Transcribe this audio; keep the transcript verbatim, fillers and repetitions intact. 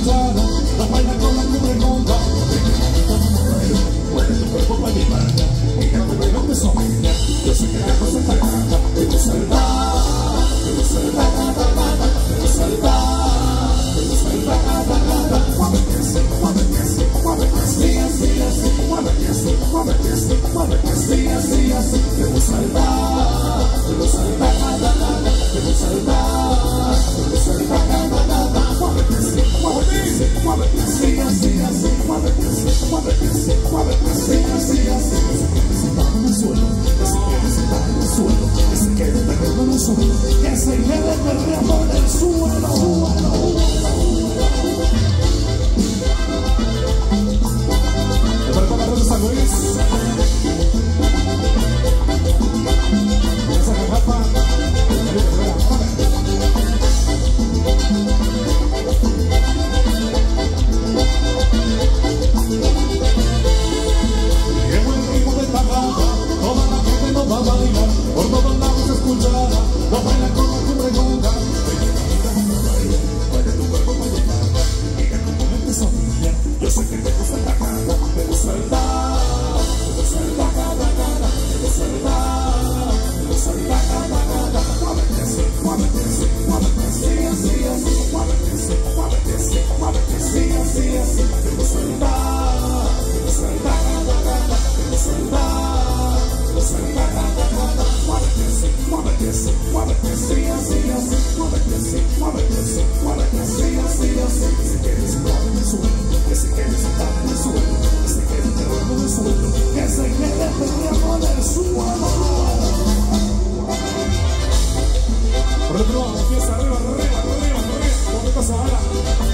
escuchar, la baila con la cubre conga. Mueve tu cuerpo para mi banda, y que tu baile te somnia. Yo sé que la cosa está grande, te voy a salvar, te voy a salvar, te voy a salvar, te voy a salvar. Muévete así, muévete así, muévete así, así, así, muévete así, muévete así, muévete así, así, así. Te voy a salvar, te voy a salvar, te voy a salvar, te voy a salvar. Muévete así, muévete así, muévete así, así, así, muévete así, muévete así, muévete así, así, así. Ese que sentado en el suelo, ese que sentado en el suelo, ese que perreando en el suelo, ese que perreando en el suelo, suelo. ¿De verdad para de San Luis? Esa que japa, toda la gente nos va a bailar, por todos lados se escuchará, la baila con la cubre conga. Baila tu cuerpo con tu mano, y que tu mente sonría. Yo sé que te gusta la cara, te gusta el dar, te gusta el dar, te gusta el dar, te gusta el dar. Muévete así, muévete así, muévete así, así, así, muévete así, muévete así, muévete así, así, así. Te gusta el dar, te gusta el dar, te gusta el dar. Muévete así, muévete así, muévete así, así, así, muévete así, muévete así, muévete así, así, así. Si quieres sentado en el suelo, que se quede sentado en el suelo, que se quede perreando en el suelo, que se quede perreando en el suelo. Por otro lado, fiesta arriba, arriba, arriba, arriba, ¿cómo te pasa ahora?